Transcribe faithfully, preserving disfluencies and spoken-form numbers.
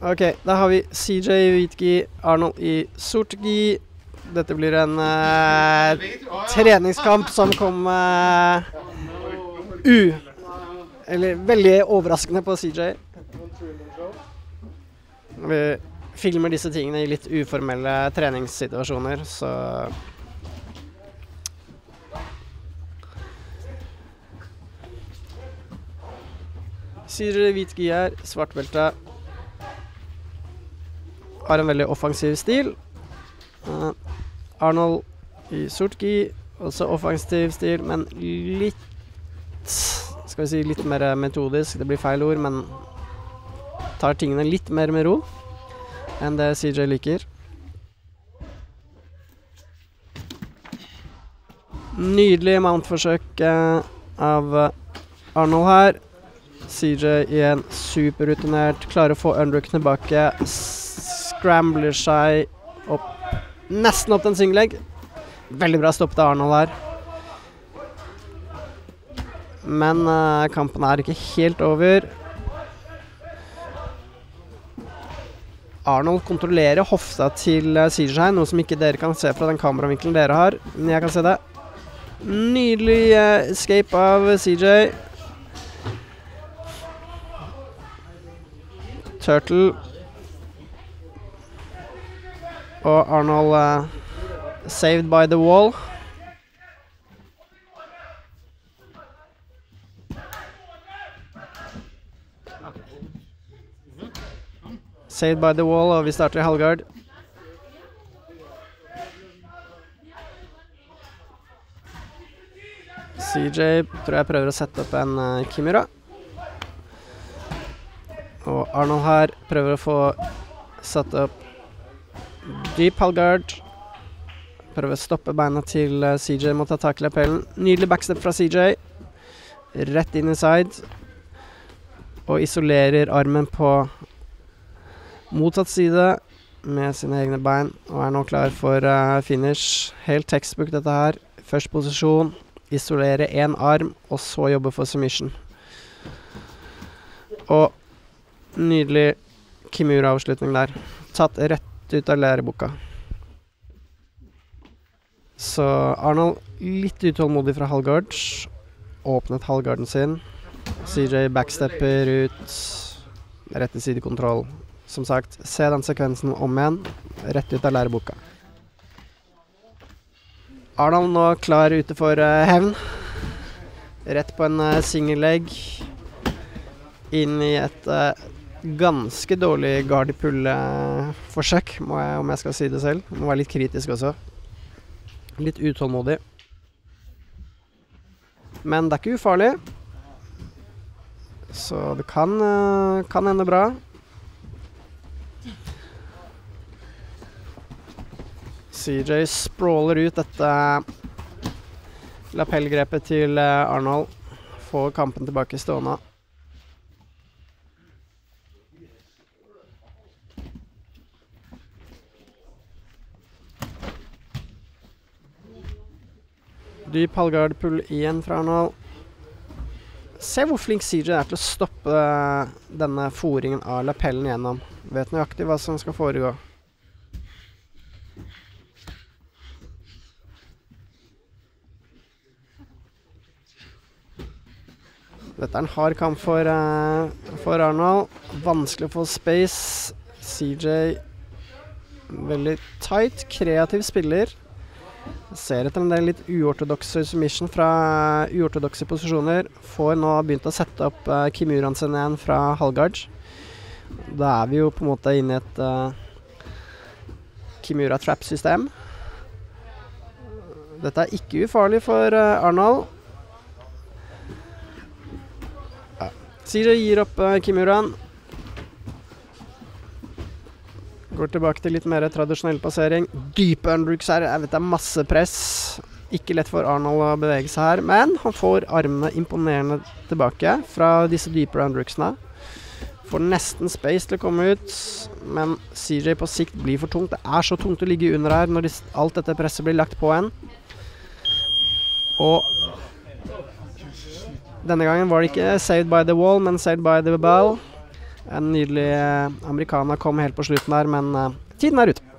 Ok, da har vi C J i hvit gi, Arnold i sort gi. Dette blir en uh, treningskamp som kom uh, u... Eller veldig overraskende på C J. Vi filmer disse tingene i litt uformelle treningssituasjoner, så... C J i hvit gi her, svartbelte. Har en veldig offensiv stil. Uh, Arnold i sort gi, også offensiv stil, men litt, skal vi si, litt mer metodisk. Det blir feil ord, men tar tingene litt mer med ro enn det C J liker. Nydelig mount-forsøk uh, av uh, Arnold her. C J igjen superrutinert, klarer å få underhook tilbake, scrambler seg opp, nesten opp til en singleg. Veldig bra stopp til Arnold her. Men uh, kampen er ikke helt over. Arnold kontrollerer hofta til uh, C J her, noe som ikke dere kan se fra den kameravinkelen dere har, men jeg kan se det. Nydelig uh, escape av C J. Turtle. Og Arnold uh, saved by the wall. Saved by the wall, og vi starter i halvgard. C J tror jeg prøver å sette opp en uh, Kimura. Og Arnold her prøver å få satt opp dyp halvgard. Prøver å stoppe beina til uh, C J mot å ta tak i lapellen. Nydelig backstep fra C J. Rett inn i side. Og isolerer armen på motsatt side med sine egne bein. Og er nå klar for uh, finish. Helt textbook dette her. Først posisjon. Isolere en arm, og så jobbe for submission. Og nydelig Kimura-avslutning der. Tatt rett ut av læreboka. Så Arnold litt utålmodig fra halvgard. Åpnet halvgarden sin. C J backstepper ut. Rett i sidekontroll. Som sagt, se den sekvensen om igjen. Rett ut av læreboka. Arnold nå klar ute for uh, hevn. Rett på en uh, single leg. Inn i et uh, ganske dårlig guardipull-forsøk, må jeg, om jeg skal si det selv. Må være litt kritisk også. Litt utålmodig. Men det er ikke ufarlig. Så det kan, uh, kan ende bra. C J sprawler ut dette lapellgrepet til uh, Arnold. Får kampen tilbake stående. Dyp halvgard pull igjen fra Arnold. Se hvor flink C J er til å stoppe denne foringen av lapellen gjennom. Vet nøyaktig hva som skal foregå. Dette er en hard kamp for, uh, for Arnold. Vanskelig å få space. C J veldig tight, kreativ spiller. Ser etter en del litt uortodokse submission fra uortodokse posisjoner. Får nå begynt å sette opp uh, Kimuraen sin igjen fra halvgard. Da er vi jo på en måte inne i et uh, Kimura trap-system. Dette er ikke ufarlig for uh, Arnold. Ja. C J gir opp uh, Kimuraen. Går tilbake til litt mer tradisjonell passering. Dype underhooks her. Jeg vet det er masse press. Ikke lett for Arnold å bevege seg her, men han får armene imponerende tilbake fra disse dype underhooksene. Får nesten space til å komme ut, men C J på sikt blir for tungt. Det er så tungt å ligge under her når alt dette presset blir lagt på en. Og denne gangen var det ikke saved by the wall, men saved by the ball. En nydelig eh, amerikaner kom helt på slutten der, men eh, tiden er ute.